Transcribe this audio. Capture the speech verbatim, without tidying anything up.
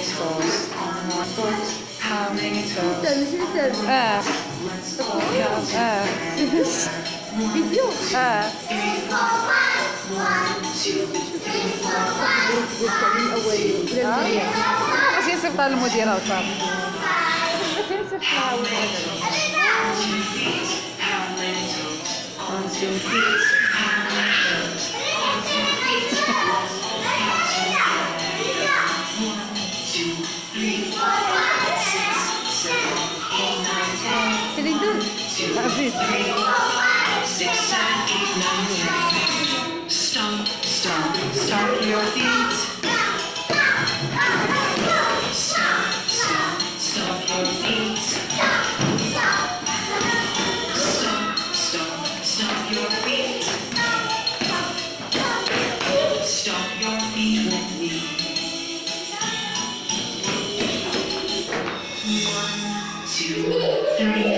sauce on my foot. Pounding toes. Sen, sen. Eh. Eh. Video. Eh. باش يصيفط للمديرة وصافي. باش يصيفط لها One, two, three. Feeling good? That's it. Stomp, stomp, stomp your feet. Stomp, stomp, stomp your feet. Stomp, stomp, stomp your feet. Stomp your feet with me. One, two, three.